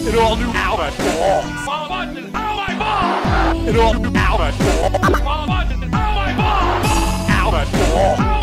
It all new outfit. Oh my ball! It all new outfit. Oh my ball! Outfit.